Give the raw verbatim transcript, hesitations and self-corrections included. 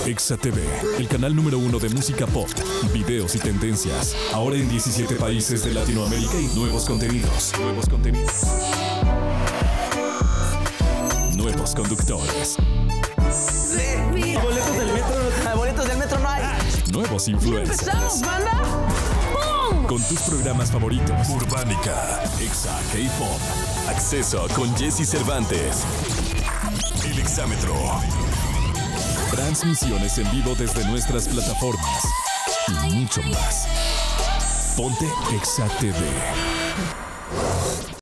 Exa T V, el canal número uno de música pop, videos y tendencias. Ahora en diecisiete países de Latinoamérica y nuevos contenidos. Nuevos contenidos. Nuevos conductores. Sí. Boletos del metro. Boletos del metro no hay. Nuevos influencers. ¡Empezamos, banda! ¡Pum! Con tus programas favoritos. Urbánica, Exa K-Pop. Acceso con Jesse Cervantes. El Exámetro. Transmisiones en vivo desde nuestras plataformas. Y mucho más. Ponte Exa T V.